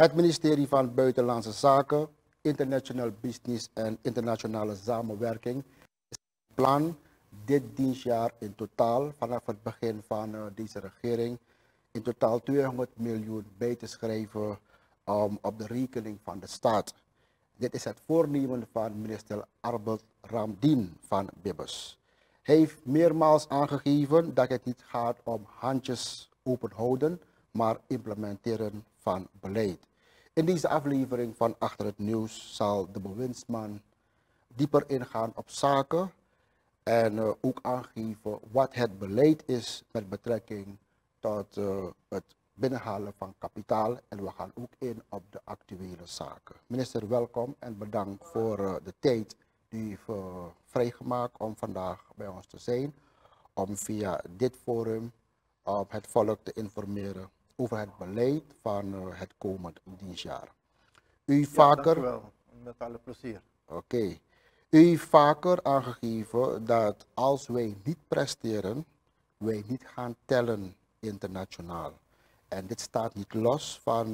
Het ministerie van Buitenlandse Zaken, International Business en Internationale Samenwerking is van plan dit dienstjaar in totaal, vanaf het begin van deze regering, in totaal 200 miljoen bij te schrijven op de rekening van de staat. Dit is het voornemen van minister Arbeid Ramdien van Bibbers. Hij heeft meermaals aangegeven dat het niet gaat om handjes openhouden, maar implementeren van beleid. In deze aflevering van Achter het Nieuws zal de bewindsman dieper ingaan op zaken en ook aangeven wat het beleid is met betrekking tot het binnenhalen van kapitaal. En we gaan ook in op de actuele zaken. Minister, welkom en bedankt voor de tijd die u heeft vrijgemaakt om vandaag bij ons te zijn. Om via dit forum het volk te informeren over het beleid van het komend dienstjaar. U vaker... Dank u wel, met alle plezier. Oké. U heeft vaker aangegeven dat als wij niet presteren, wij niet gaan tellen internationaal. En dit staat niet los van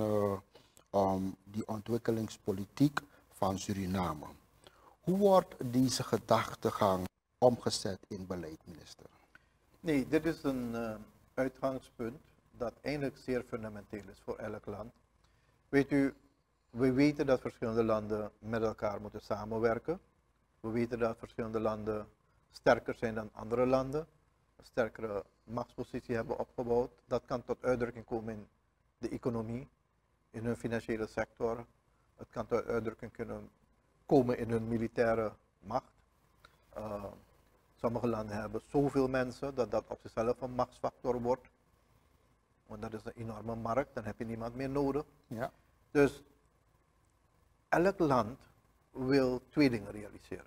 die ontwikkelingspolitiek van Suriname. Hoe wordt deze gedachtegang omgezet in beleid, minister? Nee, dit is een uitgangspunt dat eigenlijk zeer fundamenteel is voor elk land. Weet u, we weten dat verschillende landen met elkaar moeten samenwerken. We weten dat verschillende landen sterker zijn dan andere landen, een sterkere machtspositie hebben opgebouwd. Dat kan tot uitdrukking komen in de economie, in hun financiële sector. Het kan tot uitdrukking kunnen komen in hun militaire macht. Sommige landen hebben zoveel mensen dat dat op zichzelf een machtsfactor wordt. Want dat is een enorme markt, dan heb je niemand meer nodig. Ja. Dus elk land wil twee dingen realiseren.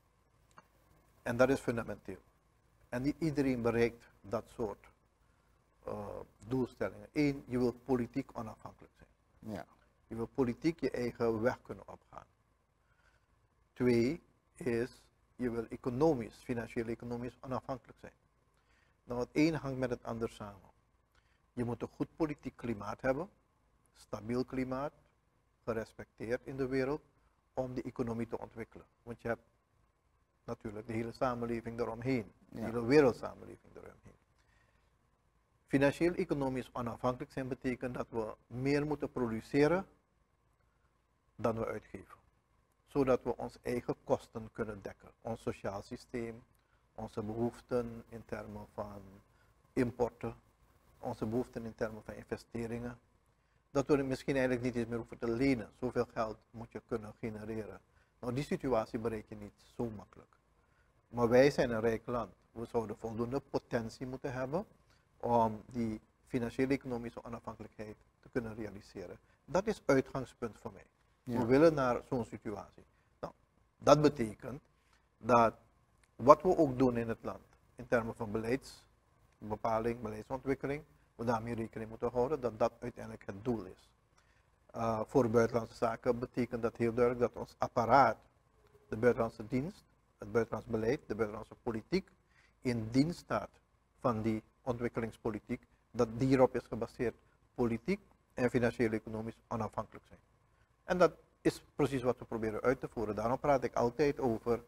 En dat is fundamenteel. En niet iedereen bereikt dat soort doelstellingen. Eén, je wil politiek onafhankelijk zijn. Ja. Je wil politiek je eigen weg kunnen opgaan. Twee is, je wil economisch, financieel-economisch onafhankelijk zijn. Nou, het een hangt met het ander samen. Je moet een goed politiek klimaat hebben, stabiel klimaat, gerespecteerd in de wereld, om die economie te ontwikkelen. Want je hebt natuurlijk de hele samenleving eromheen, de hele wereldsamenleving eromheen. Financieel-economisch onafhankelijk zijn betekent dat we meer moeten produceren dan we uitgeven. Zodat we onze eigen kosten kunnen dekken. Ons sociaal systeem, onze behoeften in termen van importen, onze behoeften in termen van investeringen. Dat we misschien eigenlijk niet eens meer hoeven te lenen. Zoveel geld moet je kunnen genereren. Nou, die situatie bereik je niet zo makkelijk. Maar wij zijn een rijk land. We zouden voldoende potentie moeten hebben om die financiële economische onafhankelijkheid te kunnen realiseren. Dat is uitgangspunt voor mij. Ja. We willen naar zo'n situatie. Nou, dat betekent dat wat we ook doen in het land, in termen van beleidsbepaling, beleidsontwikkeling, we daarmee rekening moeten houden dat dat uiteindelijk het doel is. Voor buitenlandse zaken betekent dat heel duidelijk dat ons apparaat, de buitenlandse dienst, het buitenlands beleid, de buitenlandse politiek, in dienst staat van die ontwikkelingspolitiek, dat hierop is gebaseerd politiek en financieel-economisch onafhankelijk zijn. En dat is precies wat we proberen uit te voeren. Daarom praat ik altijd over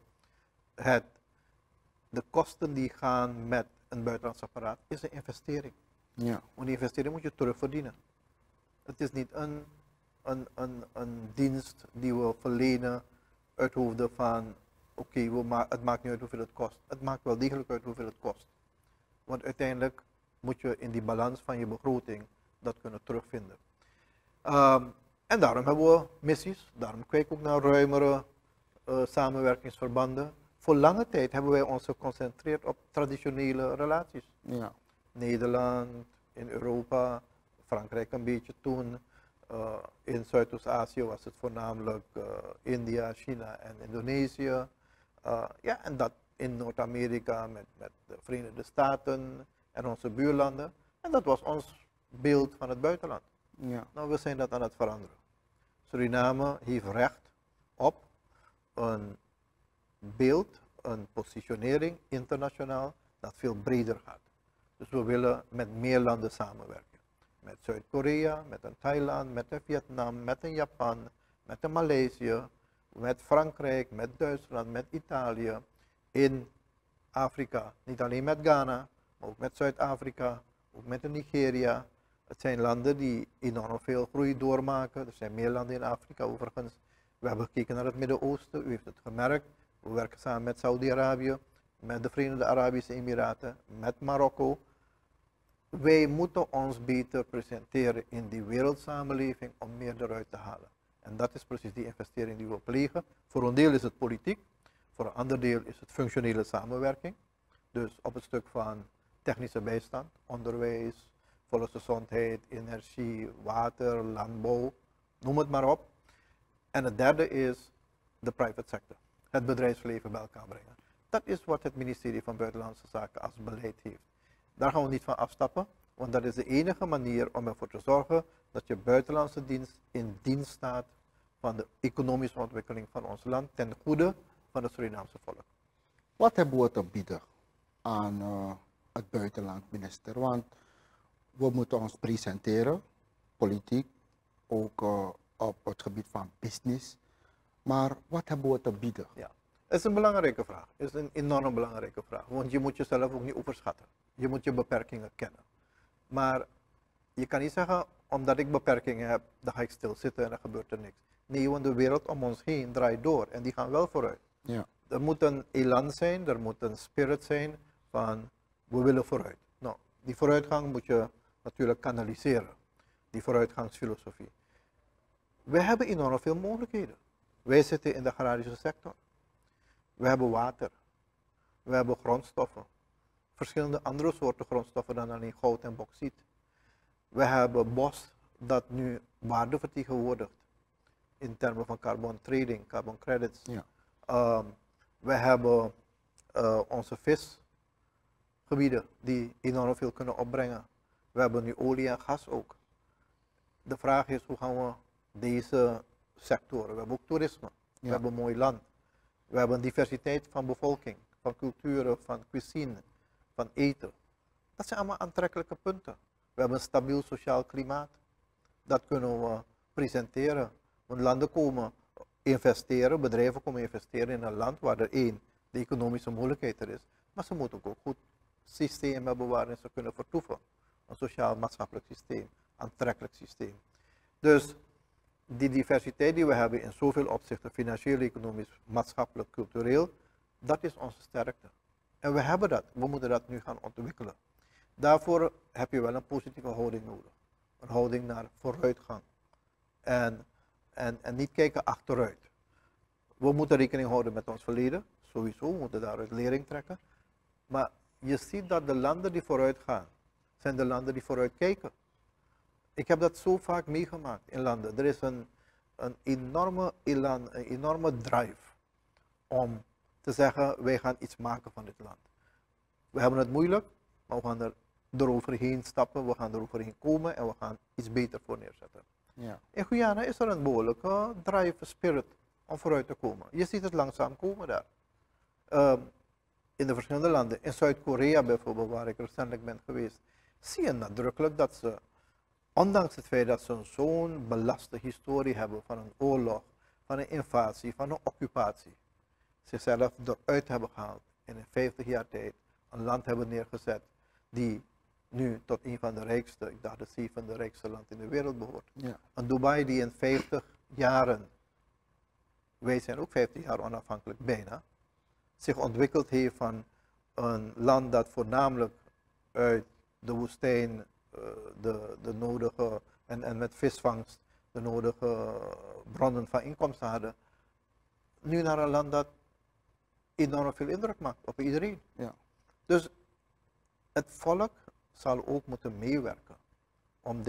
de kosten die gaan met een buitenlands apparaat, is een investering. Ja. Want die investering moet je terugverdienen. Het is niet een dienst die we verlenen uit hoofde van oké, het maakt niet uit hoeveel het kost. Het maakt wel degelijk uit hoeveel het kost. Want uiteindelijk moet je in die balans van je begroting dat kunnen terugvinden. En daarom hebben we missies, daarom kijken we ook naar ruimere samenwerkingsverbanden. Voor lange tijd hebben wij ons geconcentreerd op traditionele relaties. Ja. Nederland, in Europa, Frankrijk een beetje toen. In Zuidoost-Azië was het voornamelijk India, China en Indonesië. Ja, en dat in Noord-Amerika met de Verenigde Staten en onze buurlanden. En dat was ons beeld van het buitenland. Ja. Nou, we zijn dat aan het veranderen. Suriname heeft recht op een beeld, een positionering internationaal dat veel breder gaat. Dus we willen met meer landen samenwerken. met Zuid-Korea, met een Thailand, met een Vietnam, met een Japan, met een Maleisië, met Frankrijk, met Duitsland, met Italië, in Afrika. Niet alleen met Ghana, maar ook met Zuid-Afrika, ook met Nigeria. Het zijn landen die enorm veel groei doormaken. Er zijn meer landen in Afrika overigens. We hebben gekeken naar het Midden-Oosten, u heeft het gemerkt. We werken samen met Saudi-Arabië, met de Verenigde Arabische Emiraten, met Marokko. Wij moeten ons beter presenteren in die wereldsamenleving om meer eruit te halen. En dat is precies die investering die we plegen. Voor een deel is het politiek, voor een ander deel is het functionele samenwerking. Dus op het stuk van technische bijstand, onderwijs, volksgezondheid, energie, water, landbouw, noem het maar op. En het derde is de private sector, het bedrijfsleven bij elkaar brengen. Dat is wat het ministerie van Buitenlandse Zaken als beleid heeft. Daar gaan we niet van afstappen, want dat is de enige manier om ervoor te zorgen dat je buitenlandse dienst in dienst staat van de economische ontwikkeling van ons land ten goede van het Surinaamse volk. Wat hebben we te bieden aan het buitenland, minister? Want we moeten ons presenteren, politiek, ook op het gebied van business. Maar wat hebben we te bieden? Ja, het is een belangrijke vraag. Het is een enorm belangrijke vraag. Want je moet jezelf ook niet overschatten. Je moet je beperkingen kennen. Maar je kan niet zeggen, omdat ik beperkingen heb, dan ga ik stilzitten en dan gebeurt er niks. Nee, want de wereld om ons heen draait door en die gaan wel vooruit. Ja. Er moet een elan zijn, er moet een spirit zijn van we willen vooruit. Nou, die vooruitgang moet je natuurlijk kanaliseren. Die vooruitgangsfilosofie. We hebben enorm veel mogelijkheden. Wij zitten in de agrarische sector. We hebben water. We hebben grondstoffen. Verschillende andere soorten grondstoffen dan alleen goud en bauxiet. We hebben bos dat nu waarde vertegenwoordigt in termen van carbon trading, carbon credits. Ja. We hebben onze visgebieden die enorm veel kunnen opbrengen. We hebben nu olie en gas ook. De vraag is hoe gaan we deze sectoren, we hebben ook toerisme, we hebben een mooi land. We hebben een diversiteit van bevolking, van culturen, van cuisine, van eten. Dat zijn allemaal aantrekkelijke punten. We hebben een stabiel sociaal klimaat. Dat kunnen we presenteren. Want landen komen investeren, bedrijven komen investeren in een land waar er één, de economische mogelijkheid er is. Maar ze moeten ook goed systeem hebben waarin ze kunnen vertoeven. Een sociaal-maatschappelijk systeem, aantrekkelijk systeem. Dus die diversiteit die we hebben in zoveel opzichten, financieel, economisch, maatschappelijk, cultureel, dat is onze sterkte. En we hebben dat, we moeten dat nu gaan ontwikkelen. Daarvoor heb je wel een positieve houding nodig. Een houding naar vooruitgang. En niet kijken achteruit. We moeten rekening houden met ons verleden, sowieso, we moeten daaruit lering trekken. Maar je ziet dat de landen die vooruit gaan, zijn de landen die vooruit kijken. Ik heb dat zo vaak meegemaakt in landen. Er is een enorme elan, een enorme drive om te zeggen, wij gaan iets maken van dit land. We hebben het moeilijk, maar we gaan eroverheen stappen, we gaan eroverheen komen en we gaan iets beter voor neerzetten. Ja. In Guyana is er een behoorlijke drive, spirit om vooruit te komen. Je ziet het langzaam komen daar. In de verschillende landen, in Zuid-Korea bijvoorbeeld, waar ik recentelijk ben geweest, zie je nadrukkelijk dat ze, ondanks het feit dat ze zo'n belaste historie hebben van een oorlog, van een invasie, van een occupatie, zichzelf eruit hebben gehaald en in 50 jaar tijd een land hebben neergezet die nu tot een van de rijkste, ik dacht het 7e rijkste land in de wereld behoort. Ja. Een Dubai die in 50 jaren, wij zijn ook 50 jaar onafhankelijk bijna, zich ontwikkeld heeft van een land dat voornamelijk uit de woestijn de nodige, en met visvangst, de nodige bronnen van inkomsten hadden, nu naar een land dat enorm veel indruk maakt op iedereen. Ja. Dus het volk zal ook moeten meewerken om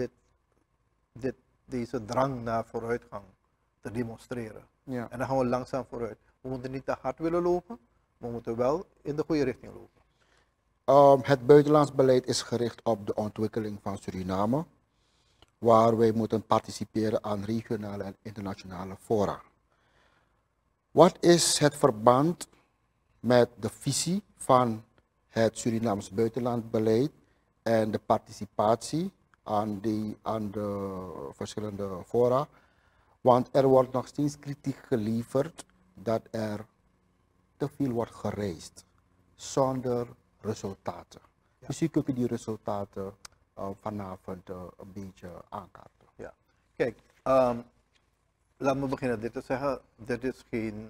deze drang naar vooruitgang te demonstreren. Ja. En dan gaan we langzaam vooruit. We moeten niet te hard willen lopen, maar we moeten wel in de goede richting lopen. Het buitenlands beleid is gericht op de ontwikkeling van Suriname, waar wij moeten participeren aan regionale en internationale fora. Wat is het verband met de visie van het Surinaams buitenlandsbeleid en de participatie aan de verschillende fora. Want er wordt nog steeds kritiek geleverd dat er te veel wordt gereisd zonder resultaten. Ja. Misschien kun je die resultaten vanavond een beetje aankaarten. Ja. Kijk, laat me beginnen dit te zeggen. Dit is geen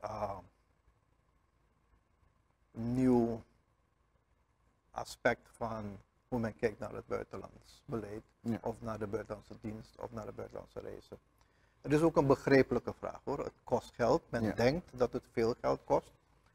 nieuw aspect van hoe men kijkt naar het buitenlands beleid, Ja. of naar de buitenlandse dienst, of naar de buitenlandse reizen. Het is ook een begrijpelijke vraag hoor. Het kost geld. Men Ja. denkt dat het veel geld kost.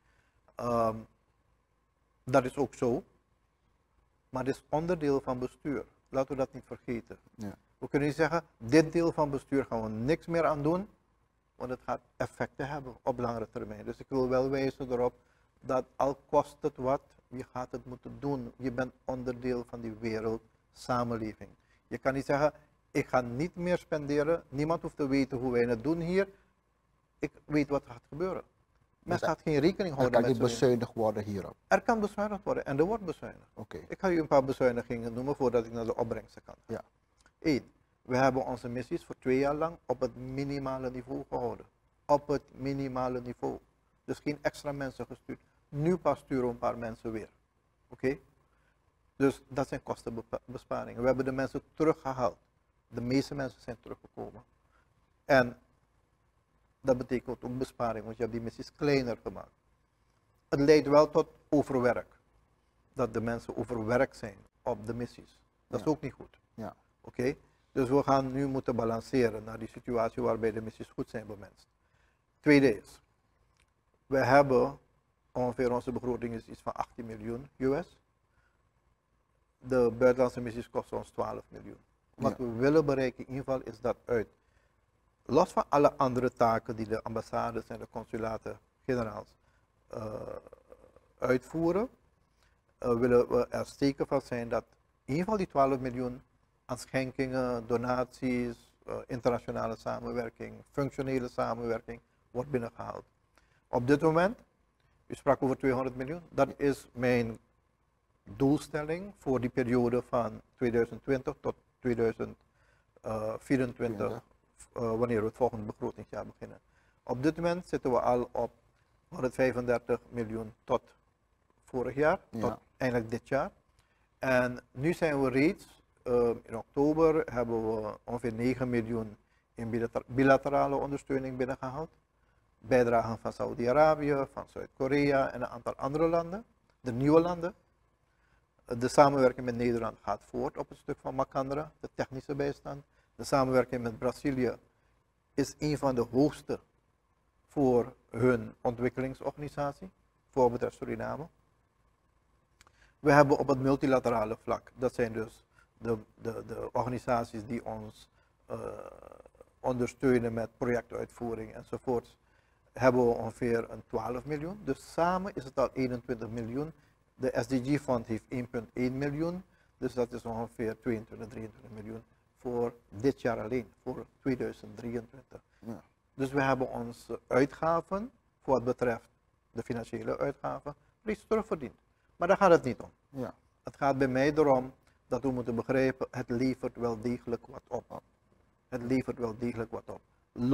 Dat is ook zo. Maar het is onderdeel van bestuur. Laten we dat niet vergeten. Ja. We kunnen niet zeggen, dit deel van bestuur gaan we niks meer aan doen, want het gaat effecten hebben op langere termijn. Dus ik wil wel wijzen erop dat al kost het wat, je gaat het moeten doen. Je bent onderdeel van die wereldsamenleving. Je kan niet zeggen, ik ga niet meer spenderen, niemand hoeft te weten hoe wij het doen hier. Ik weet wat er gaat gebeuren. Men Dus gaat geen rekening Er houden kan met niet zo'n- bezuinigd worden hierop. Er kan bezuinigd worden en er wordt bezuinigd. Oké. Ik ga u een paar bezuinigingen noemen voordat ik naar de opbrengsten kan. Ja. 1. We hebben onze missies voor 2 jaar lang op het minimale niveau gehouden. Op het minimale niveau. Dus geen extra mensen gestuurd. Nu pas sturen we een paar mensen weer. Oké? Dus dat zijn kostenbesparingen. We hebben de mensen teruggehaald. De meeste mensen zijn teruggekomen. En dat betekent ook besparing, want je hebt die missies kleiner gemaakt. Het leidt wel tot overwerk. Dat de mensen overwerkt zijn op de missies. Dat is Ja. ook niet goed. Ja. Oké? Dus we gaan nu moeten balanceren naar die situatie waarbij de missies goed zijn bemenst. Tweede is, we hebben ongeveer, onze begroting is iets van 18 miljoen US. De buitenlandse missies kosten ons 12 miljoen. Wat Ja. we willen bereiken in ieder geval is dat uit. Los van alle andere taken die de ambassades en de consulaten-generaals uitvoeren, willen we er zeker van zijn dat in ieder geval die 12 miljoen aan schenkingen, donaties, internationale samenwerking, functionele samenwerking wordt binnengehaald. Op dit moment, u sprak over 200 miljoen, dat is mijn doelstelling voor die periode van 2020 tot 2024, wanneer we het volgende begrotingsjaar beginnen. Op dit moment zitten we al op 135 miljoen tot vorig jaar, Ja. tot eindelijk dit jaar. En nu zijn we reeds, in oktober hebben we ongeveer 9 miljoen in bilaterale ondersteuning binnengehaald. Bijdragen van Saudi-Arabië, van Zuid-Korea en een aantal andere landen, de nieuwe landen. De samenwerking met Nederland gaat voort op het stuk van Macandra, de technische bijstand. De samenwerking met Brazilië is een van de hoogste voor hun ontwikkelingsorganisatie, voor wat betreft Suriname. We hebben op het multilaterale vlak, dat zijn dus de organisaties die ons ondersteunen met projectuitvoering enzovoorts, hebben we ongeveer een 12 miljoen. Dus samen is het al 21 miljoen. De SDG-fond heeft 1,1 miljoen, dus dat is ongeveer 22, 23 miljoen voor dit jaar alleen, voor 2023. Ja. Dus we hebben onze uitgaven, voor wat betreft de financiële uitgaven, reeds terugverdiend. Maar daar gaat het niet om. Ja. Het gaat bij mij erom dat we moeten begrijpen, het levert wel degelijk wat op. Het levert wel degelijk wat op.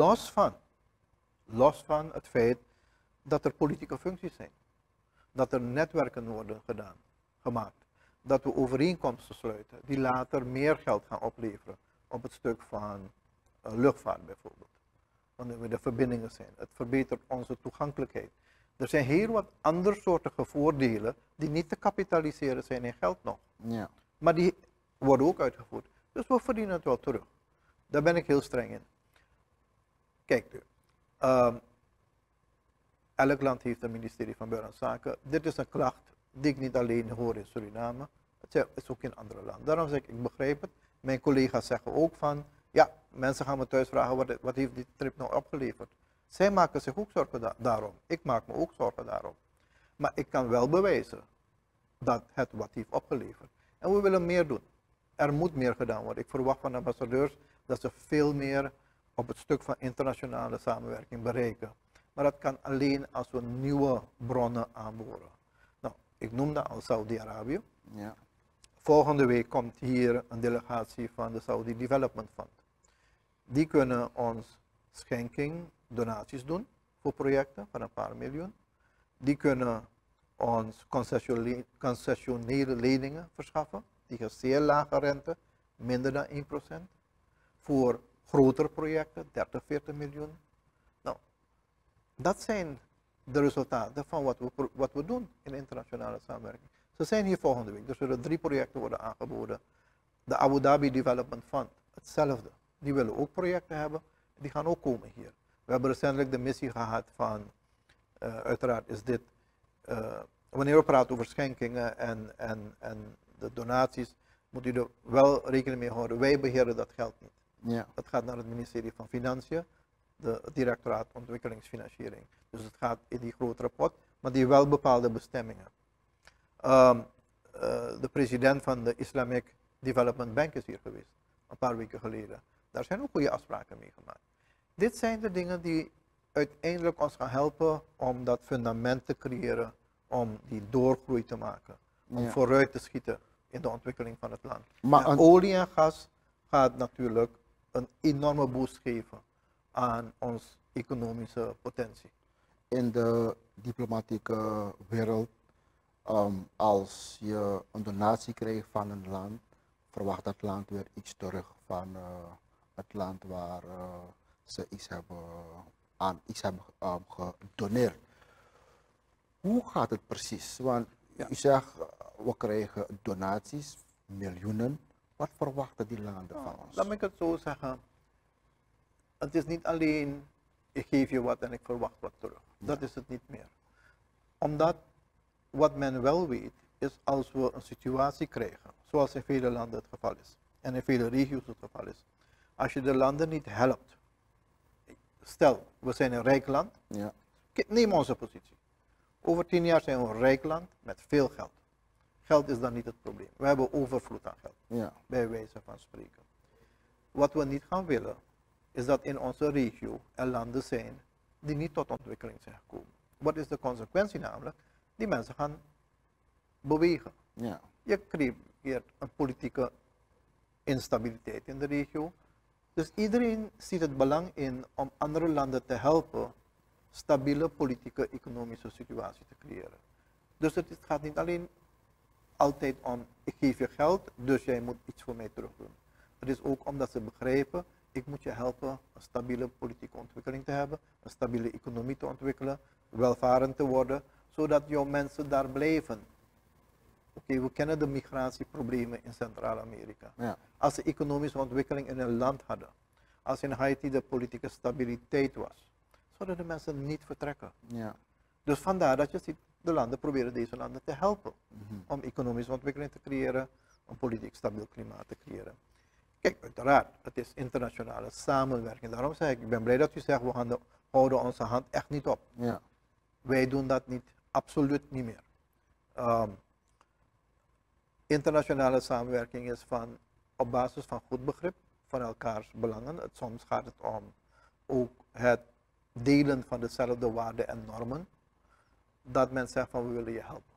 Los van het feit dat er politieke functies zijn. Dat er netwerken worden gemaakt. Dat we overeenkomsten sluiten die later meer geld gaan opleveren op het stuk van luchtvaart bijvoorbeeld. Wanneer er verbindingen zijn. Het verbetert onze toegankelijkheid. Er zijn heel wat andersoortige voordelen die niet te kapitaliseren zijn in geld nog. Ja. Maar die worden ook uitgevoerd. Dus we verdienen het wel terug. Daar ben ik heel streng in. Kijk u. Elk land heeft een ministerie van Buitenlandse Zaken. Dit is een klacht die ik niet alleen hoor in Suriname. Het is ook in andere landen. Daarom zeg ik begrijp het. Mijn collega's zeggen ook van, ja, mensen gaan me thuis vragen, wat heeft die trip nou opgeleverd? Zij maken zich ook zorgen daarom. Ik maak me ook zorgen daarom. Maar ik kan wel bewijzen dat het wat heeft opgeleverd. En we willen meer doen. Er moet meer gedaan worden. Ik verwacht van de ambassadeurs dat ze veel meer op het stuk van internationale samenwerking bereiken. Maar dat kan alleen als we nieuwe bronnen aanboren. Nou, ik noemde al Saudi-Arabië. Ja. Volgende week komt hier een delegatie van de Saudi Development Fund. Die kunnen ons schenking, donaties doen voor projecten van een paar miljoen. Die kunnen ons concessionele leningen verschaffen, tegen zeer lage rente, minder dan 1%. Voor grotere projecten, 30, 40 miljoen. Nou, dat zijn de resultaten van wat we doen in internationale samenwerking. Ze zijn hier volgende week. Er zullen 3 projecten worden aangeboden. De Abu Dhabi Development Fund, hetzelfde. Die willen ook projecten hebben. Die gaan ook komen hier. We hebben recentelijk de missie gehad van, uiteraard is dit, wanneer we praten over schenkingen en de donaties, moet u er wel rekening mee houden. Wij beheren dat geld niet. Ja. Dat gaat naar het ministerie van Financiën, het directoraat ontwikkelingsfinanciering. Dus het gaat in die grotere pot, maar die wel bepaalde bestemmingen. De president van de Islamic Development Bank is hier geweest, een paar weken geleden. Daar zijn ook goede afspraken mee gemaakt. Dit zijn de dingen die uiteindelijk ons gaan helpen om dat fundament te creëren, om die doorgroei te maken, om vooruit te schieten in de ontwikkeling van het land. Maar olie en gas gaat natuurlijk een enorme boost geven aan ons economische potentie. In de diplomatieke wereld, als je een donatie krijgt van een land, verwacht dat land weer iets terug van het land waar ze iets hebben gedoneerd. Hoe gaat het precies? Want u zegt, we krijgen donaties, miljoenen. Wat verwachten die landen van ons? Laat me het zo zeggen. Het is niet alleen, ik geef je wat en ik verwacht wat terug. Dat is het niet meer. Omdat, wat men wel weet, is als we een situatie krijgen, zoals in vele landen het geval is, en in vele regio's het geval is. Als je de landen niet helpt, stel, we zijn een rijk land, neem onze positie. Over 10 jaar zijn we een rijk land met veel geld. Geld is dan niet het probleem. We hebben overvloed aan geld, bij wijze van spreken. Wat we niet gaan willen, is dat in onze regio er landen zijn die niet tot ontwikkeling zijn gekomen. Wat is de consequentie namelijk? Die mensen gaan bewegen. Je creëert een politieke instabiliteit in de regio. Dus iedereen ziet het belang in om andere landen te helpen stabiele politieke economische situatie te creëren. Dus het gaat niet alleen altijd om, ik geef je geld, dus jij moet iets voor mij terug doen. Het is ook omdat ze begrijpen, ik moet je helpen een stabiele politieke ontwikkeling te hebben, een stabiele economie te ontwikkelen, welvarend te worden, zodat jouw mensen daar blijven. Oké, we kennen de migratieproblemen in Centraal-Amerika. Als ze economische ontwikkeling in een land hadden, als in Haiti de politieke stabiliteit was, zouden de mensen niet vertrekken. Dus vandaar dat je ziet, de landen proberen deze landen te helpen om economische ontwikkeling te creëren, een politiek stabiel klimaat te creëren. Kijk, uiteraard, het is internationale samenwerking. Daarom zeg ik ben blij dat u zegt, we houden onze hand echt niet op. Wij doen dat niet, absoluut niet meer. Internationale samenwerking is op basis van goed begrip van elkaars belangen. Soms gaat het om ook het delen van dezelfde waarden en normen. Dat men zegt van we willen je helpen.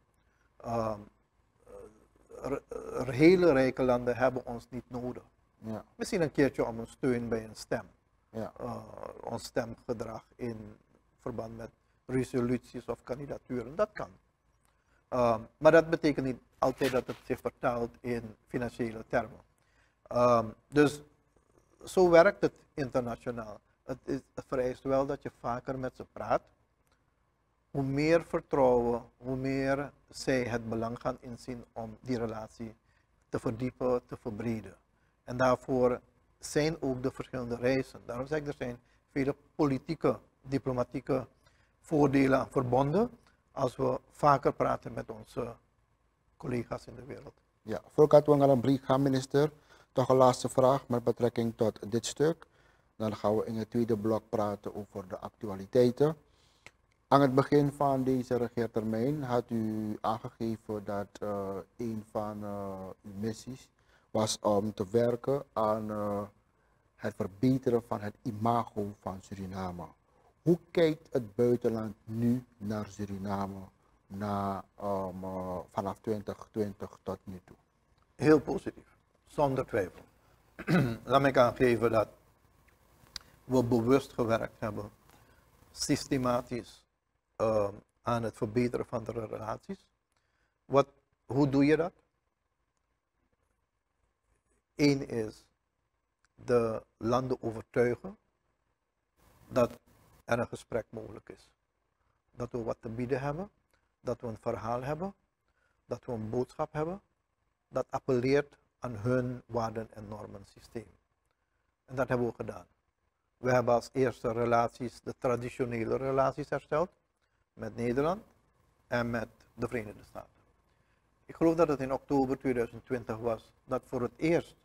Hele rijke landen hebben ons niet nodig. Misschien een keertje om een steun bij een stem. Ons stemgedrag in verband met resoluties of kandidaturen, dat kan. Maar dat betekent niet altijd dat het zich vertaalt in financiële termen. Dus zo werkt het internationaal. Het vereist wel dat je vaker met ze praat. Hoe meer vertrouwen, hoe meer zij het belang gaan inzien om die relatie te verdiepen, te verbreden. En daarvoor zijn ook de verschillende reizen. Daarom zeg ik, er zijn vele politieke, diplomatieke voordelen aan verbonden als we vaker praten met onze collega's in de wereld. Ja, voordat we naar een brief gaan, minister, toch een laatste vraag met betrekking tot dit stuk. Dan gaan we in het tweede blok praten over de actualiteiten. Aan het begin van deze regeertermijn had u aangegeven dat een van uw missies was om te werken aan het verbeteren van het imago van Suriname. Hoe kijkt het buitenland nu naar Suriname vanaf 2020 tot nu toe? Heel positief, zonder twijfel. Laat me aangeven dat we bewust gewerkt hebben, systematisch aan het verbeteren van de relaties. Hoe doe je dat? Eén is de landen overtuigen dat er een gesprek mogelijk is. Dat we wat te bieden hebben, dat we een verhaal hebben, dat we een boodschap hebben, dat appelleert aan hun waarden- en normensysteem. En dat hebben we gedaan. We hebben als eerste relaties, de traditionele relaties hersteld, met Nederland en met de Verenigde Staten. Ik geloof dat het in oktober 2020 was, dat voor het eerst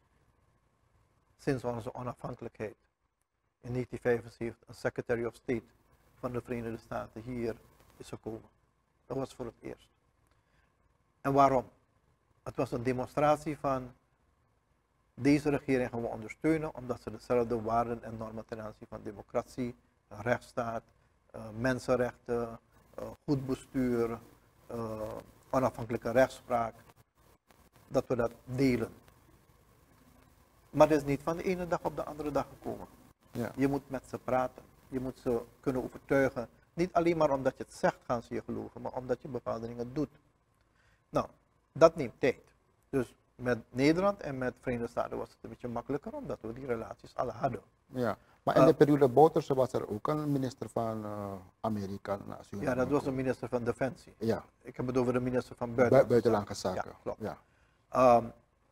sinds onze onafhankelijkheid in 1975 een Secretary of State van de Verenigde Staten hier is gekomen. Dat was voor het eerst. En waarom? Het was een demonstratie van deze regering gaan we ondersteunen omdat ze dezelfde waarden en normen ten aanzien van democratie, rechtsstaat, mensenrechten, goed bestuur, onafhankelijke rechtspraak, dat we dat delen. Maar dat is niet van de ene dag op de andere dag gekomen. Ja. Je moet met ze praten. Je moet ze kunnen overtuigen. Niet alleen maar omdat je het zegt gaan ze je geloven, maar omdat je bepaalde dingen doet. Nou, dat neemt tijd. Dus met Nederland en met de Verenigde Staten was het een beetje makkelijker, omdat we die relaties alle hadden. Ja. Maar in de periode Bouterse was er ook een minister van Amerika. Ja, dat was een minister van Defensie. Ja. Ik heb het over de minister van Buitenlandse Zaken. Ja, klopt. Ja.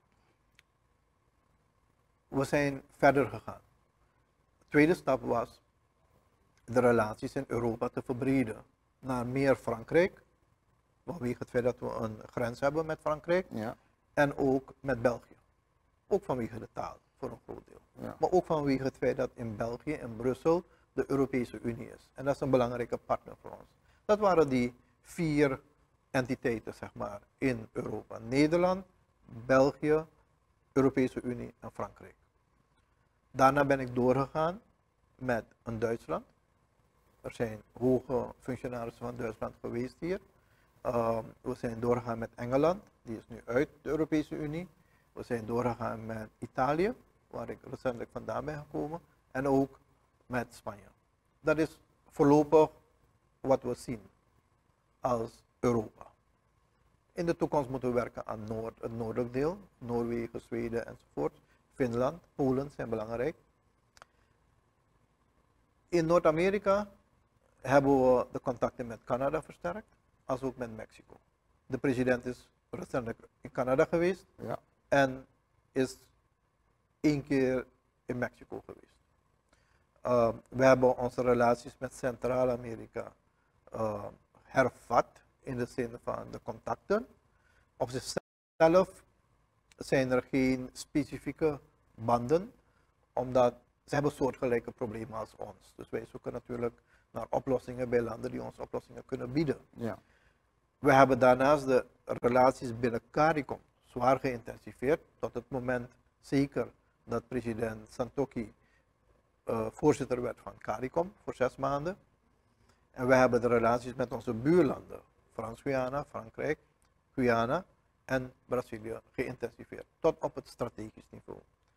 We zijn verder gegaan. De tweede stap was de relaties in Europa te verbreden naar meer Frankrijk, vanwege het feit dat we een grens hebben met Frankrijk, Ja. en ook met België. Ook vanwege de taal, voor een groot deel. Ja. Maar ook vanwege het feit dat in België en Brussel de Europese Unie is. En dat is een belangrijke partner voor ons. Dat waren die 4 entiteiten, zeg maar, in Europa. Nederland, België, Europese Unie en Frankrijk. Daarna ben ik doorgegaan met een Duitsland. Er zijn hoge functionarissen van Duitsland geweest hier. We zijn doorgegaan met Engeland, die is nu uit de Europese Unie. We zijn doorgegaan met Italië, waar ik recentelijk vandaan ben gekomen. En ook met Spanje. Dat is voorlopig wat we zien als Europa. In de toekomst moeten we werken aan het noordelijk deel, Noorwegen, Zweden enzovoort. Finland, Polen zijn belangrijk. In Noord-Amerika hebben we de contacten met Canada versterkt, als ook met Mexico. De president is recentelijk in Canada geweest, Ja. en is 1 keer in Mexico geweest. We hebben onze relaties met Centraal-Amerika hervat in de zin van de contacten. Op zichzelf zijn er geen specifieke banden, omdat ze hebben soortgelijke problemen als ons. Dus wij zoeken natuurlijk naar oplossingen bij landen die ons oplossingen kunnen bieden. Ja. We hebben daarnaast de relaties binnen CARICOM zwaar geïntensiveerd, tot het moment zeker dat president Santokhi voorzitter werd van CARICOM voor 6 maanden. En we hebben de relaties met onze buurlanden, Frans-Guyana, Frankrijk, Guyana en Brazilië geïntensiveerd, tot op het strategisch niveau.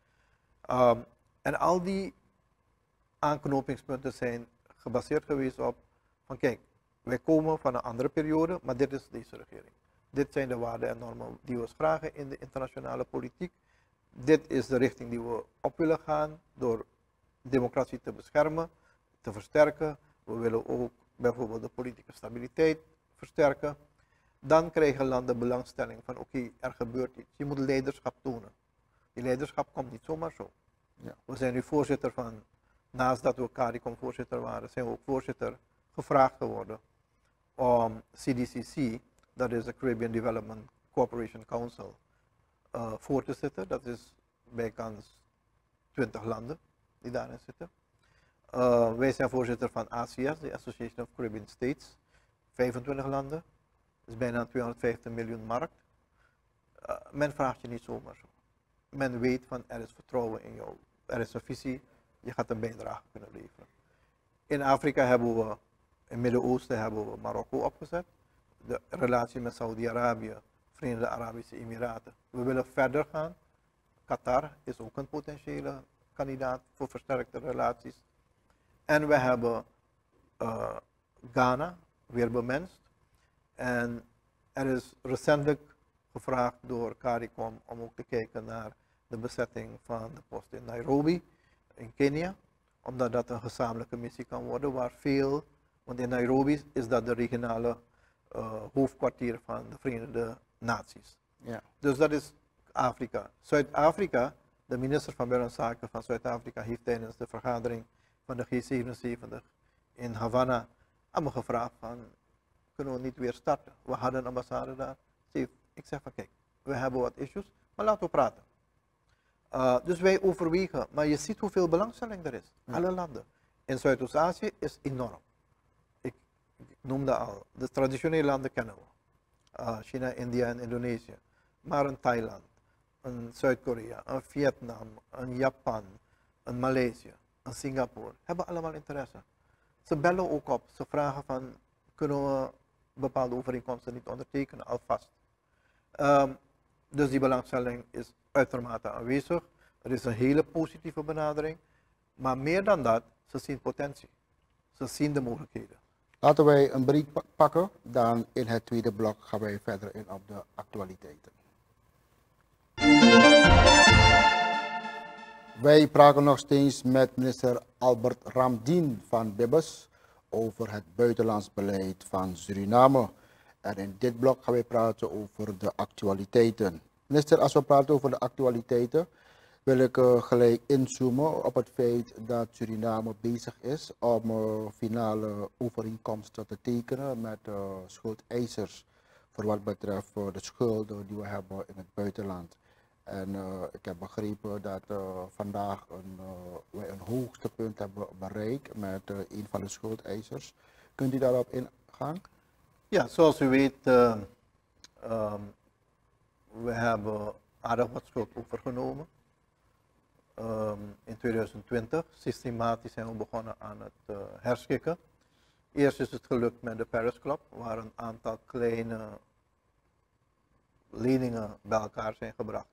En al die aanknopingspunten zijn gebaseerd geweest op van kijk, wij komen van een andere periode, maar dit is deze regering. Dit zijn de waarden en normen die we ons vragen in de internationale politiek. Dit is de richting die we op willen gaan door democratie te beschermen, te versterken. We willen ook bijvoorbeeld de politieke stabiliteit versterken. Dan krijgen landen belangstelling van oké, er gebeurt iets. Je moet leiderschap tonen. Die leiderschap komt niet zomaar zo. Ja. We zijn nu voorzitter van, naast dat we CARICOM voorzitter waren, zijn we ook voorzitter gevraagd geworden om CDCC, dat is de Caribbean Development Cooperation Council, voor te zitten. Dat is bijkans 20 landen die daarin zitten. Wij zijn voorzitter van ACS, de Association of Caribbean States, 25 landen. Dat is bijna 250 miljoen markt. Men vraagt je niet zomaar zo. Men weet van er is vertrouwen in jou, er is een visie, je gaat een bijdrage kunnen leveren. In Afrika hebben we, in het Midden-Oosten hebben we Marokko opgezet. De relatie met Saudi-Arabië Verenigde Arabische Emiraten. We willen verder gaan. Qatar is ook een potentiële kandidaat voor versterkte relaties. En we hebben Ghana weer bemenst. En er is recentelijk gevraagd door CARICOM om ook te kijken naar de bezetting van de post in Nairobi, in Kenia. Omdat dat een gezamenlijke missie kan worden waar veel, want in Nairobi is dat de regionale hoofdkwartier van de Verenigde Naties. Ja. Dus dat is Afrika. Zuid-Afrika, de minister van Buitenlandse Zaken van Zuid-Afrika heeft tijdens de vergadering van de G77 in Havana aan me gevraagd van, kunnen we niet weer starten? We hadden een ambassade daar. Ik zeg van kijk, we hebben wat issues, maar laten we praten. Dus wij overwegen, maar je ziet hoeveel belangstelling er is. Ja. Alle landen. In Zuidoost-Azië is enorm. Ik noemde al, de traditionele landen kennen we. China, India en Indonesië. Maar een Thailand, een Zuid-Korea, een Vietnam, een Japan, een Maleisië, een Singapore, hebben allemaal interesse. Ze bellen ook op, ze vragen van, kunnen we bepaalde overeenkomsten niet ondertekenen alvast. Dus die belangstelling is uitermate aanwezig. Er is een hele positieve benadering. Maar meer dan dat, ze zien potentie. Ze zien de mogelijkheden. Laten wij een break pakken, dan in het tweede blok gaan wij verder in op de actualiteiten. Wij praten nog steeds met minister Albert Ramdien van Bibbes over het buitenlands beleid van Suriname. En in dit blok gaan wij praten over de actualiteiten. Minister, als we praten over de actualiteiten, wil ik gelijk inzoomen op het feit dat Suriname bezig is om finale overeenkomsten te tekenen met schuldeisers voor wat betreft de schulden die we hebben in het buitenland. En ik heb begrepen dat vandaag wij een hoogtepunt hebben bereikt met een van de schuldeisers. Kunt u daarop ingaan? Ja, zoals u weet, we hebben aardig wat schuld overgenomen. In 2020, systematisch zijn we begonnen aan het herschikken. Eerst is het gelukt met de Paris Club, waar een aantal kleine leningen bij elkaar zijn gebracht.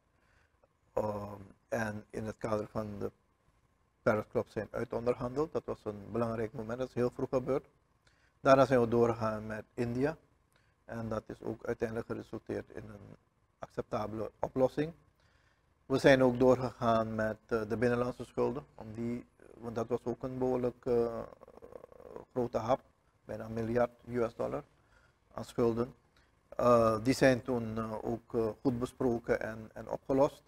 En in het kader van de Paris Club zijn uitonderhandeld. Dat was een belangrijk moment, dat is heel vroeg gebeurd. Daarna zijn we doorgegaan met India. En dat is ook uiteindelijk geresulteerd in een acceptabele oplossing. We zijn ook doorgegaan met de binnenlandse schulden, want dat was ook een behoorlijk grote hap, bijna $1 miljard aan schulden. Die zijn toen ook goed besproken en opgelost.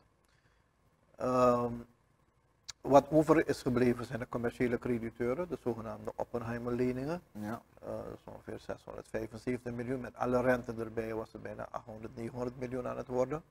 Wat over is gebleven zijn de commerciële crediteuren, de zogenaamde Oppenheimer-leningen. Ja. Dat is ongeveer 675 miljoen, met alle rente erbij was het bijna 800, 900 miljoen aan het worden.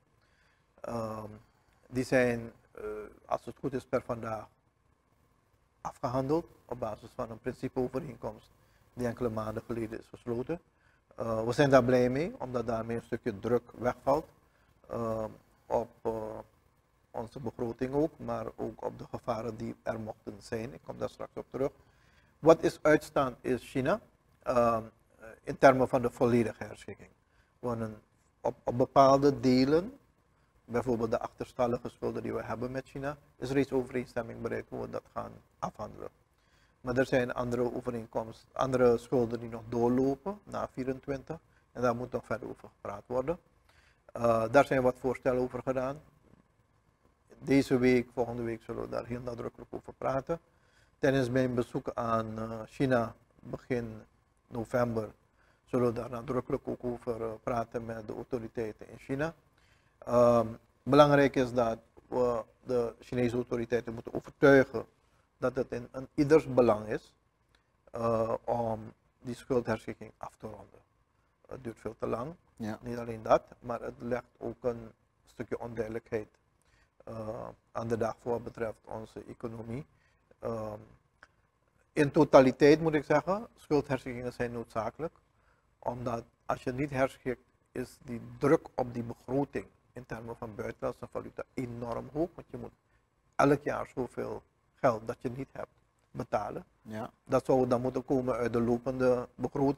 Die zijn, als het goed is, per vandaag afgehandeld op basis van een principeovereenkomst die enkele maanden geleden is gesloten. We zijn daar blij mee, omdat daarmee een stukje druk wegvalt op onze begroting ook, maar ook op de gevaren die er mochten zijn. Ik kom daar straks op terug. Wat is uitstaand is China, in termen van de volledige herschikking. Op bepaalde delen, bijvoorbeeld de achterstallige schulden die we hebben met China, is reeds overeenstemming bereikt hoe we dat gaan afhandelen. Maar er zijn andere schulden die nog doorlopen na 24 en daar moet nog verder over gepraat worden. Daar zijn wat voorstellen over gedaan. Deze week, volgende week zullen we daar heel nadrukkelijk over praten. Tijdens mijn bezoek aan China begin november zullen we daar nadrukkelijk ook over praten met de autoriteiten in China. Belangrijk is dat we de Chinese autoriteiten moeten overtuigen dat het in ieders belang is om die schuldherschikking af te ronden. Het duurt veel te lang, Ja. niet alleen dat, maar het legt ook een stukje onduidelijkheid aan de dag voor wat betreft onze economie. In totaliteit moet ik zeggen, schuldherschikkingen zijn noodzakelijk, omdat als je niet herschikt, is die druk op die begroting in termen van buitenlandse valuta enorm hoog, want je moet elk jaar zoveel geld dat je niet hebt betalen. Ja. Dat zou dan moeten komen uit de lopende begroting,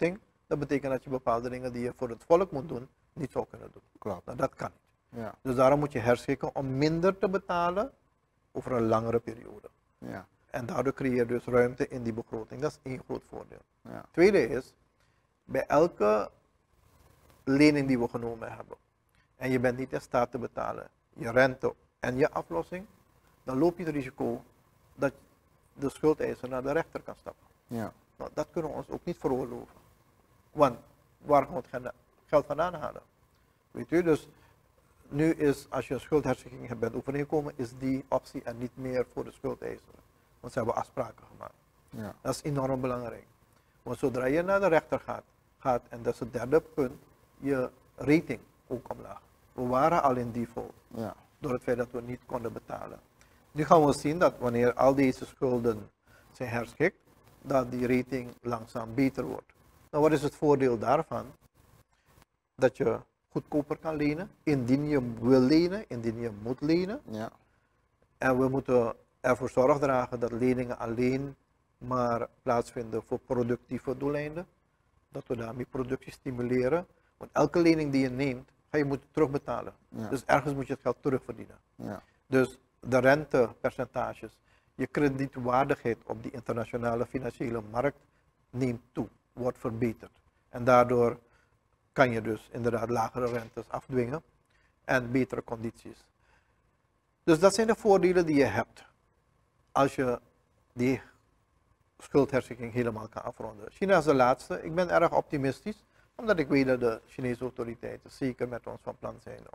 Dat betekent dat je bepaalde dingen die je voor het volk moet doen, niet zou kunnen doen. Klopt. Nou, dat kan niet. Ja. Dus daarom moet je herschikken om minder te betalen over een langere periode. Ja. En daardoor creëer je dus ruimte in die begroting. Dat is één groot voordeel. Ja. Tweede is, bij elke lening die we genomen hebben, en je bent niet in staat te betalen, je rente en je aflossing, dan loop je het risico dat de schuldeiser naar de rechter kan stappen. Ja. Nou, dat kunnen we ons ook niet veroorloven. Want waar gaan we het geld vandaan halen? Weet u, dus nu is, als je een schuldherschikking bent overeengekomen, is die optie er niet meer voor de schuldeiser. Want ze hebben afspraken gemaakt. Ja. Dat is enorm belangrijk. Want zodra je naar de rechter gaat en dat is het derde punt, je rating ook omlaag. We waren al in default Ja. door het feit dat we niet konden betalen. Nu gaan we zien dat wanneer al deze schulden zijn herschikt, dat die rating langzaam beter wordt. Nou, wat is het voordeel daarvan? Dat je goedkoper kan lenen, indien je wil lenen, indien je moet lenen. Ja. En we moeten ervoor zorg dragen dat leningen alleen maar plaatsvinden voor productieve doeleinden. Dat we daarmee productie stimuleren. Want elke lening die je neemt, ga je moeten terugbetalen. Ja. Dus ergens moet je het geld terugverdienen. Ja. Dus de rentepercentages, je kredietwaardigheid op die internationale financiële markt neemt toe, wordt verbeterd. En daardoor kan je dus inderdaad lagere rentes afdwingen en betere condities. Dus dat zijn de voordelen die je hebt als je die schuldherschikking helemaal kan afronden. China is de laatste. Ik ben erg optimistisch, omdat ik weet dat de Chinese autoriteiten zeker met ons van plan zijn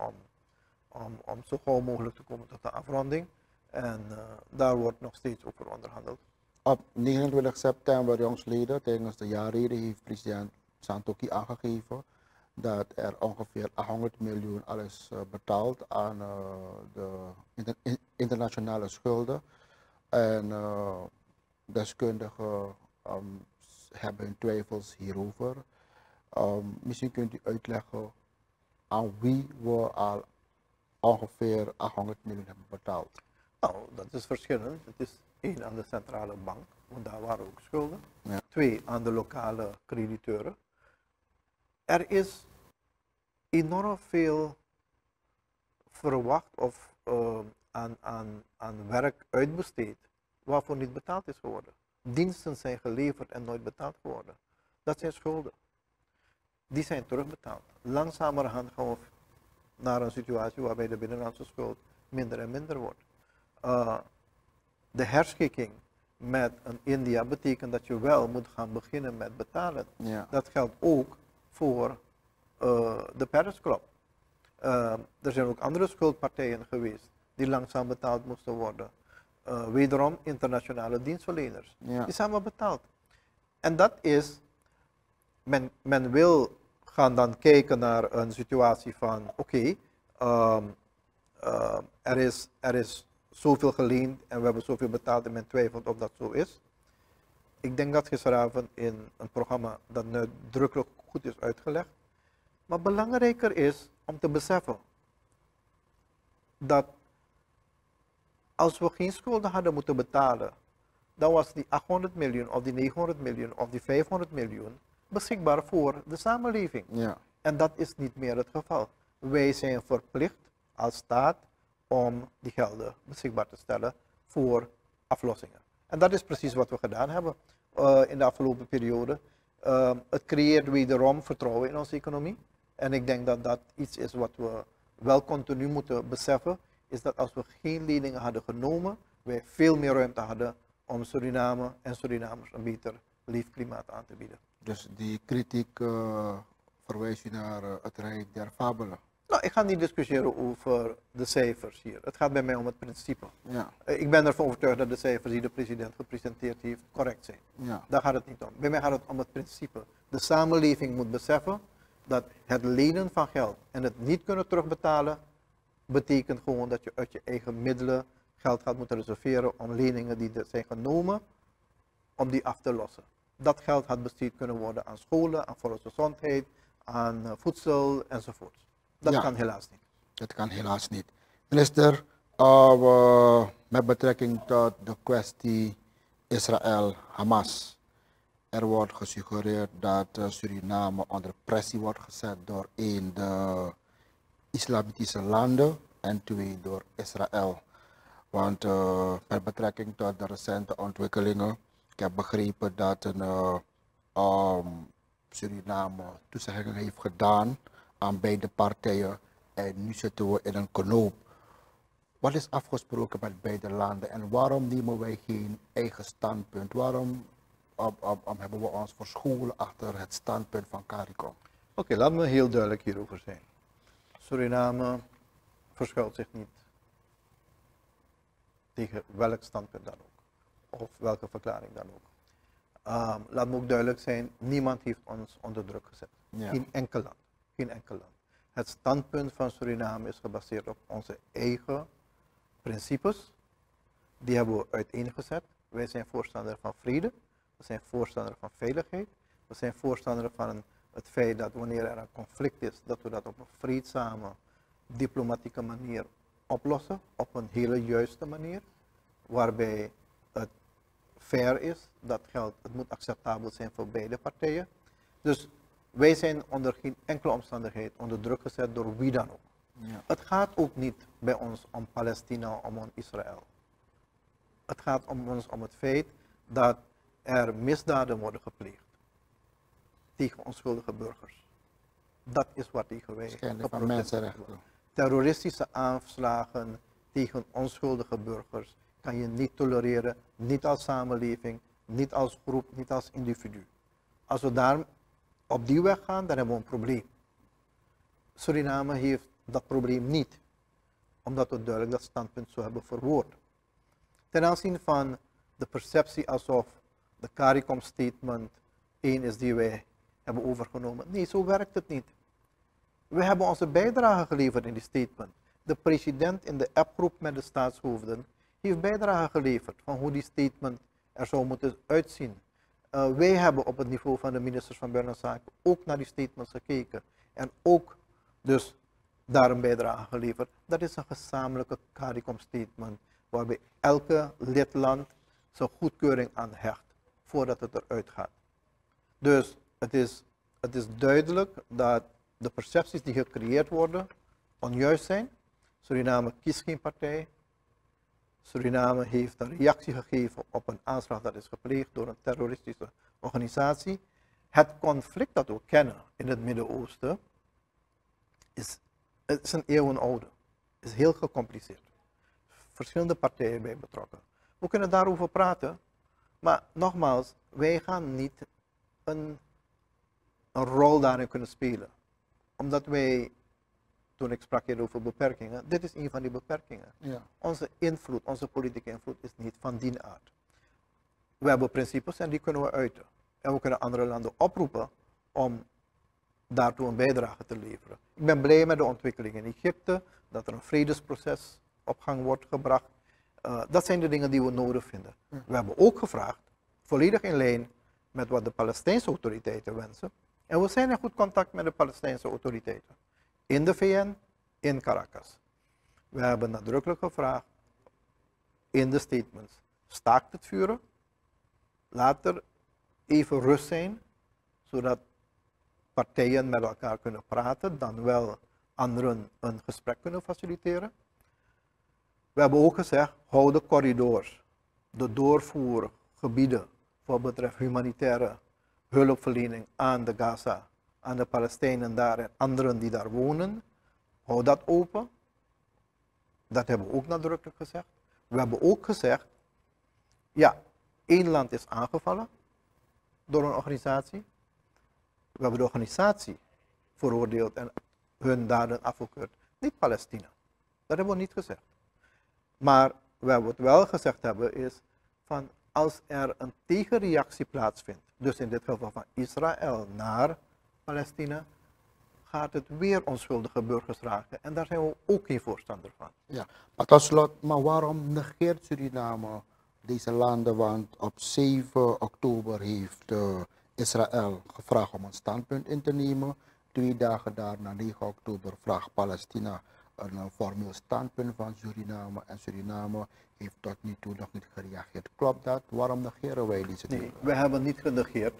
om zo gauw mogelijk te komen tot de afronding. En daar wordt nog steeds over onderhandeld. Op 29 september jongstleden tijdens de jaarrede heeft president Santokhi aangegeven dat er ongeveer 800 miljoen al is betaald aan de internationale schulden. En deskundigen hebben hun twijfels hierover. Misschien kunt u uitleggen aan wie we al ongeveer 800 miljoen hebben betaald. Nou, dat is verschillend. Het is 1 aan de centrale bank, want daar waren ook schulden. Ja. 2 aan de lokale crediteuren. Er is enorm veel verwacht of aan werk uitbesteed waarvoor niet betaald is geworden. Diensten zijn geleverd en nooit betaald geworden. Dat zijn schulden. Die zijn terugbetaald. Langzamerhand gaan we naar een situatie waarbij de binnenlandse schuld minder en minder wordt. De herschikking met een India betekent dat je wel moet gaan beginnen met betalen. Ja. Dat geldt ook voor de Paris Club. Er zijn ook andere schuldpartijen geweest die langzaam betaald moesten worden. Wederom internationale dienstverleners. Ja. Die zijn allemaal betaald. En dat is, men wil gaan dan kijken naar een situatie van oké, er is zoveel geleend en we hebben zoveel betaald en men twijfelt of dat zo is. Ik denk dat gisteravond in een programma dat nadrukkelijk goed is uitgelegd. Maar belangrijker is om te beseffen dat als we geen schulden hadden moeten betalen, dan was die 800 miljoen of die 900 miljoen of die 500 miljoen beschikbaar voor de samenleving. Ja. En dat is niet meer het geval. Wij zijn verplicht als staat om die gelden beschikbaar te stellen voor aflossingen. En dat is precies wat we gedaan hebben in de afgelopen periode. Het creëert wederom vertrouwen in onze economie. En ik denk dat dat iets is wat we wel continu moeten beseffen, is dat als we geen leningen hadden genomen, wij veel meer ruimte hadden om Suriname en Surinamers een beter leefklimaat aan te bieden. Dus die kritiek verwijst u naar het Rijk der Fabelen. Nou, ik ga niet discussiëren over de cijfers hier. Het gaat bij mij om het principe. Ja. Ik ben ervan overtuigd dat de cijfers die de president gepresenteerd heeft correct zijn. Ja. Daar gaat het niet om. Bij mij gaat het om het principe. De samenleving moet beseffen dat het lenen van geld en het niet kunnen terugbetalen betekent gewoon dat je uit je eigen middelen geld gaat moeten reserveren om leningen die er zijn genomen, om die af te lossen. Dat geld had besteed kunnen worden aan scholen, aan volksgezondheid, aan voedsel enzovoort. Dat Ja. kan helaas niet. Dat kan helaas niet. Minister, met betrekking tot de kwestie Israël-Hamas. Er wordt gesuggereerd dat Suriname onder pressie wordt gezet door één, de islamitische landen en twee, door Israël. Want met betrekking tot de recente ontwikkelingen, ik heb begrepen dat Suriname toezeggingen heeft gedaan aan beide partijen en nu zitten we in een knoop. Wat is afgesproken met beide landen en waarom nemen wij geen eigen standpunt? Waarom hebben we ons verscholen achter het standpunt van CARICOM? Oké, laat me heel duidelijk hierover zijn. Suriname verschuilt zich niet tegen welk standpunt dan ook, of welke verklaring dan ook. Laat me ook duidelijk zijn, niemand heeft ons onder druk gezet. Ja. Geen enkel land. Geen enkel land. Het standpunt van Suriname is gebaseerd op onze eigen principes. Die hebben we uiteengezet. Wij zijn voorstander van vrede. We zijn voorstander van veiligheid. We zijn voorstander van het feit dat wanneer er een conflict is, dat we dat op een vreedzame, diplomatieke manier oplossen. Op een hele juiste manier. Waarbij het fair is, dat geldt, het moet acceptabel zijn voor beide partijen. Dus wij zijn onder geen enkele omstandigheid onder druk gezet door wie dan ook. Ja. Het gaat ook niet bij ons om Palestina, om Israël. Het gaat ons om het feit dat er misdaden worden gepleegd tegen onschuldige burgers. Dat is wat tegen wij Schending van mensenrechten. Terroristische aanslagen tegen onschuldige burgers kan je niet tolereren, niet als samenleving, niet als groep, niet als individu. Als we daar op die weg gaan, dan hebben we een probleem. Suriname heeft dat probleem niet, omdat we duidelijk dat standpunt zo hebben verwoord. Ten aanzien van de perceptie alsof de CARICOM statement één is die wij hebben overgenomen. Nee, zo werkt het niet. We hebben onze bijdrage geleverd in die statement. De president in de appgroep met de staatshoofden heeft bijdrage geleverd van hoe die statement er zou moeten uitzien. Wij hebben op het niveau van de ministers van Buitenlandse Zaken ook naar die statements gekeken en ook dus daar een bijdrage geleverd. Dat is een gezamenlijke CARICOM statement waarbij elke lidland zijn goedkeuring aan hecht voordat het eruit gaat. Dus het is duidelijk dat de percepties die gecreëerd worden onjuist zijn. Suriname kiest geen partij. Suriname heeft een reactie gegeven op een aanslag dat is gepleegd door een terroristische organisatie. Het conflict dat we kennen in het Midden-Oosten is een eeuwenoude. Is heel gecompliceerd. Verschillende partijen bij betrokken. We kunnen daarover praten, maar nogmaals, wij gaan niet een rol daarin kunnen spelen. Omdat wij, toen ik sprak hier over beperkingen, dit is een van die beperkingen. Ja. Onze invloed, onze politieke invloed is niet van die aard. We hebben principes en die kunnen we uiten. En we kunnen andere landen oproepen om daartoe een bijdrage te leveren. Ik ben blij met de ontwikkeling in Egypte, dat er een vredesproces op gang wordt gebracht. Dat zijn de dingen die we nodig vinden. We hebben ook gevraagd, volledig in lijn met wat de Palestijnse autoriteiten wensen. En we zijn in goed contact met de Palestijnse autoriteiten. In de VN, in Caracas. We hebben nadrukkelijk gevraagd in de statements. Staakt het vuren. Laat er even rust zijn. Zodat partijen met elkaar kunnen praten. Dan wel anderen een gesprek kunnen faciliteren. We hebben ook gezegd, hou de corridors. De doorvoergebieden voor betreft humanitaire hulpverlening aan de Gaza, aan de Palestijnen daar en anderen die daar wonen. Hou dat open. Dat hebben we ook nadrukkelijk gezegd. We hebben ook gezegd, ja, één land is aangevallen door een organisatie. We hebben de organisatie veroordeeld en hun daden afgekeurd. Niet Palestina. Dat hebben we niet gezegd. Maar wat we wel gezegd hebben is, van als er een tegenreactie plaatsvindt, dus in dit geval van Israël naar Palestina, gaat het weer onschuldige burgers raken. En daar zijn we ook geen voorstander van. Ja, maar tot slot, maar waarom negeert Suriname deze landen? Want op 7 oktober heeft Israël gevraagd om een standpunt in te nemen. 2 dagen daarna, 9 oktober, vraagt Palestina een formeel standpunt van Suriname en Suriname heeft tot nu toe nog niet gereageerd. Klopt dat? Waarom negeren wij deze Nee, dingen? wij hebben niet genegeerd.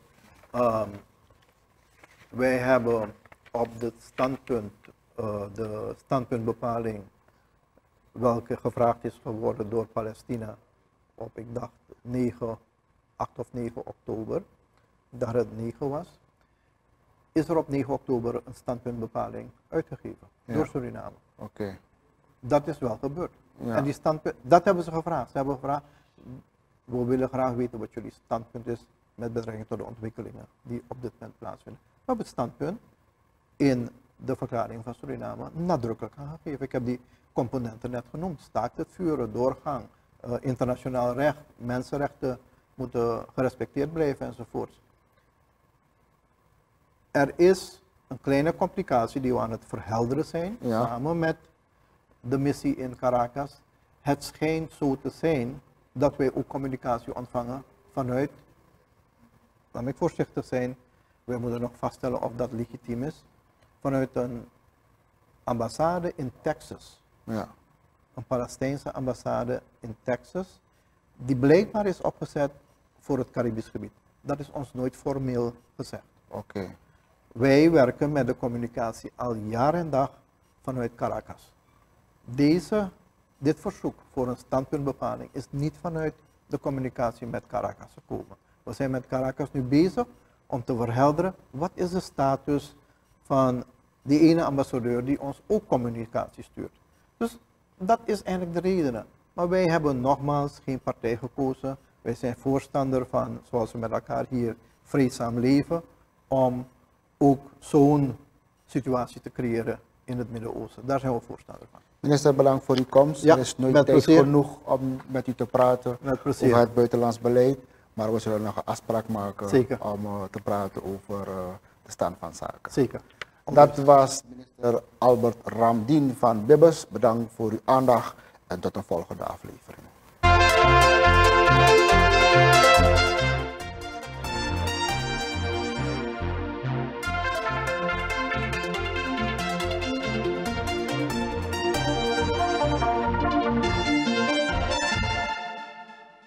Wij hebben op de standpuntbepaling, welke gevraagd is geworden door Palestina op, ik dacht, 8 of 9 oktober, dat het 9 was, is er op 9 oktober een standpuntbepaling uitgegeven door Suriname. Oké. Dat is wel gebeurd. Ja. En die standpunt, dat hebben ze gevraagd. Ze hebben gevraagd, we willen graag weten wat jullie standpunt is met betrekking tot de ontwikkelingen die op dit moment plaatsvinden. We hebben het standpunt in de verklaring van Suriname nadrukkelijk aangegeven. Ik heb die componenten net genoemd. Staakt het vuren, doorgang, internationaal recht, mensenrechten moeten gerespecteerd blijven enzovoort. Er is een kleine complicatie die we aan het verhelderen zijn, samen met de missie in Caracas. Het schijnt zo te zijn dat wij ook communicatie ontvangen vanuit, laat ik voorzichtig zijn, wij moeten nog vaststellen of dat legitiem is, vanuit een ambassade in Texas. Ja. Een Palestijnse ambassade in Texas, die blijkbaar is opgezet voor het Caribisch gebied. Dat is ons nooit formeel gezegd. Oké. Wij werken met de communicatie al jaar en dag vanuit Caracas. Dit verzoek voor een standpuntbepaling is niet vanuit de communicatie met Caracas gekomen. We zijn met Caracas nu bezig om te verhelderen wat is de status van die ene ambassadeur die ons ook communicatie stuurt. Dus dat is eigenlijk de reden. Maar wij hebben nogmaals geen partij gekozen. Wij zijn voorstander van, zoals we met elkaar hier vreedzaam leven, om ook zo'n situatie te creëren in het Midden-Oosten. Daar zijn we voorstander van. Minister, bedankt voor uw komst. Ja, er is nooit met tijd plezier. genoeg om met u te praten Met plezier. over het buitenlands beleid. Maar we zullen nog een afspraak maken Zeker. om te praten over de stand van zaken. Zeker. Dat was minister Albert Ramdien van Bibbers. Bedankt voor uw aandacht en tot een volgende aflevering.